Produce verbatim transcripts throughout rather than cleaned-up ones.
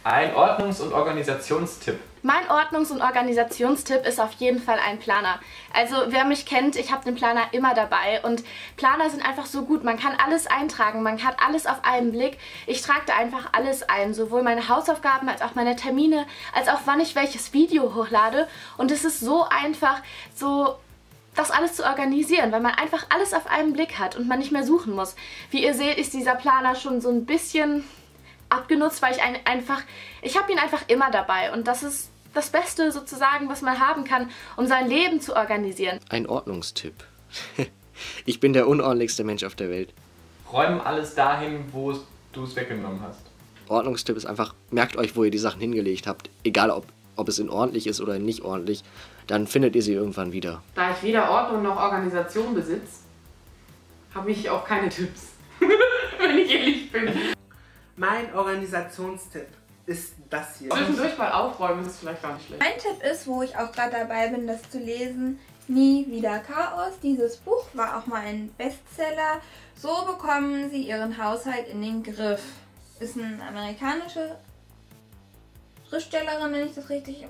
Ein Ordnungs- und Organisationstipp. Mein Ordnungs- und Organisationstipp ist auf jeden Fall ein Planer. Also wer mich kennt, ich habe den Planer immer dabei und Planer sind einfach so gut. Man kann alles eintragen, man hat alles auf einen Blick. Ich trage da einfach alles ein, sowohl meine Hausaufgaben als auch meine Termine, als auch wann ich welches Video hochlade. Und es ist so einfach, so das alles zu organisieren, weil man einfach alles auf einen Blick hat und man nicht mehr suchen muss. Wie ihr seht, ist dieser Planer schon so ein bisschen abgenutzt, weil ich ein, einfach, ich habe ihn einfach immer dabei und das ist das Beste sozusagen, was man haben kann, um sein Leben zu organisieren. Ein Ordnungstipp. Ich bin der unordentlichste Mensch auf der Welt. Räum alles dahin, wo du es weggenommen hast. Ordnungstipp ist einfach, merkt euch, wo ihr die Sachen hingelegt habt. Egal, ob, ob es in ordentlich ist oder nicht ordentlich, dann findet ihr sie irgendwann wieder. Da ich weder Ordnung noch Organisation besitze, habe ich auch keine Tipps, wenn ich ehrlich bin. Mein Organisationstipp ist das hier. Zwischendurch mal aufräumen ist vielleicht gar nicht schlecht. Mein Tipp ist, wo ich auch gerade dabei bin, das zu lesen, Nie wieder Chaos. Dieses Buch war auch mal ein Bestseller. So bekommen Sie Ihren Haushalt in den Griff. Ist eine amerikanische Schriftstellerin, wenn ich das richtig,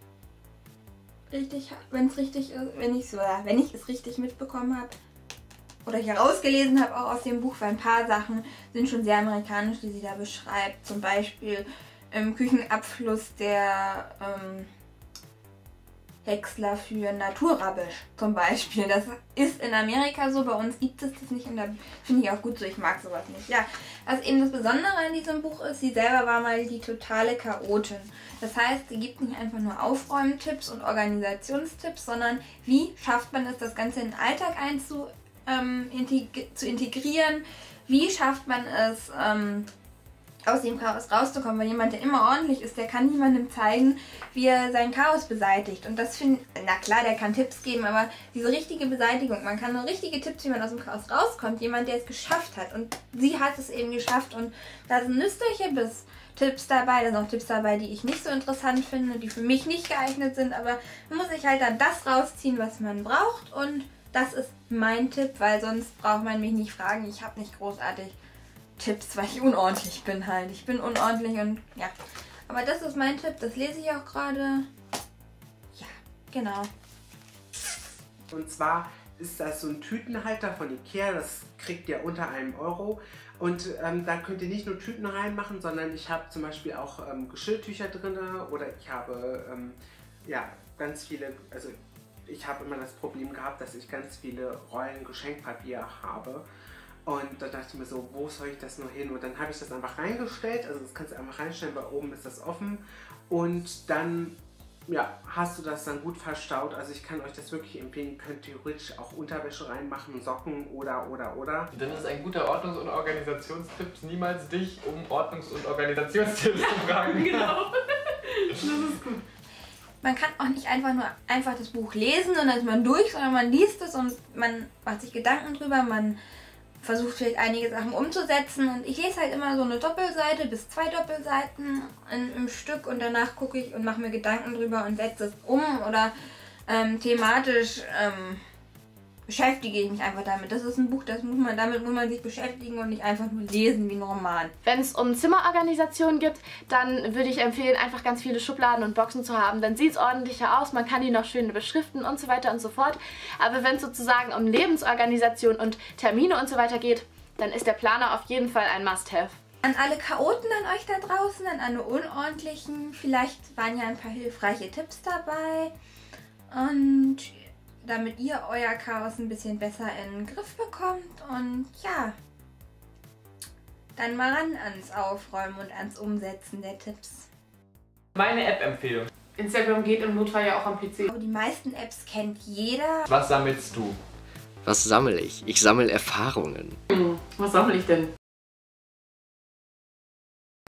richtig, wenn es richtig ist, wenn ich so, wenn ich es richtig mitbekommen habe. Oder ich herausgelesen habe, auch aus dem Buch, weil ein paar Sachen sind schon sehr amerikanisch, die sie da beschreibt. Zum Beispiel im Küchenabfluss der ähm, Häcksler für Naturrubbish zum Beispiel. Das ist in Amerika so, bei uns gibt es das nicht und da finde ich auch gut so, ich mag sowas nicht. Ja, was eben das Besondere in diesem Buch ist, sie selber war mal die totale Chaotin. Das heißt, sie gibt nicht einfach nur Aufräumtipps und Organisationstipps, sondern wie schafft man es, das Ganze in den Alltag einzu Ähm, integ zu integrieren, wie schafft man es, ähm, aus dem Chaos rauszukommen, weil jemand, der immer ordentlich ist, der kann niemandem zeigen, wie er sein Chaos beseitigt. Und das finde ich, na klar, der kann Tipps geben, aber diese richtige Beseitigung, man kann nur richtige Tipps, wie man aus dem Chaos rauskommt, jemand, der es geschafft hat. Und sie hat es eben geschafft und da sind nützliche bis Tipps dabei, da sind auch Tipps dabei, die ich nicht so interessant finde, die für mich nicht geeignet sind, aber man muss sich halt dann das rausziehen, was man braucht und das ist mein Tipp, weil sonst braucht man mich nicht fragen. Ich habe nicht großartig Tipps, weil ich unordentlich bin halt. Ich bin unordentlich und ja. Aber das ist mein Tipp, das lese ich auch gerade. Ja, genau. Und zwar ist das so ein Tütenhalter von Ikea, das kriegt ihr unter einem Euro. Und ähm, da könnt ihr nicht nur Tüten reinmachen, sondern ich habe zum Beispiel auch ähm, Geschirrtücher drin oder ich habe ähm, ja, ganz viele, also ich habe immer das Problem gehabt, dass ich ganz viele Rollen Geschenkpapier habe. Und da dachte ich mir so, wo soll ich das nur hin? Und dann habe ich das einfach reingestellt. Also das kannst du einfach reinstellen, weil oben ist das offen. Und dann ja, hast du das dann gut verstaut. Also ich kann euch das wirklich empfehlen. Ihr könnt theoretisch auch Unterwäsche reinmachen, Socken oder, oder, oder. Dann ist ein guter Ordnungs- und Organisationstipp niemals dich um Ordnungs- und Organisationstipps zu fragen. Genau. Das ist gut. Man kann auch nicht einfach nur einfach das Buch lesen und dann ist man durch, sondern man liest es und man macht sich Gedanken drüber, man versucht vielleicht einige Sachen umzusetzen und ich lese halt immer so eine Doppelseite bis zwei Doppelseiten in, im Stück und danach gucke ich und mache mir Gedanken drüber und setze es um oder ähm, thematisch ähm, beschäftige ich mich einfach damit. Das ist ein Buch, das muss man, damit muss man sich beschäftigen und nicht einfach nur lesen wie ein Roman. Wenn es um Zimmerorganisation geht, dann würde ich empfehlen, einfach ganz viele Schubladen und Boxen zu haben. Dann sieht es ordentlicher aus, man kann die noch schön beschriften und so weiter und so fort. Aber wenn es sozusagen um Lebensorganisation und Termine und so weiter geht, dann ist der Planer auf jeden Fall ein Must-Have. An alle Chaoten an euch da draußen, an alle Unordentlichen, vielleicht waren ja ein paar hilfreiche Tipps dabei und damit ihr euer Chaos ein bisschen besser in den Griff bekommt und ja, dann mal ran ans Aufräumen und ans Umsetzen der Tipps. Meine App-Empfehlung. Instagram geht im Notfall ja auch am P C. Aber die meisten Apps kennt jeder. Was sammelst du? Was sammle ich? Ich sammle Erfahrungen. Hm, was sammle ich denn?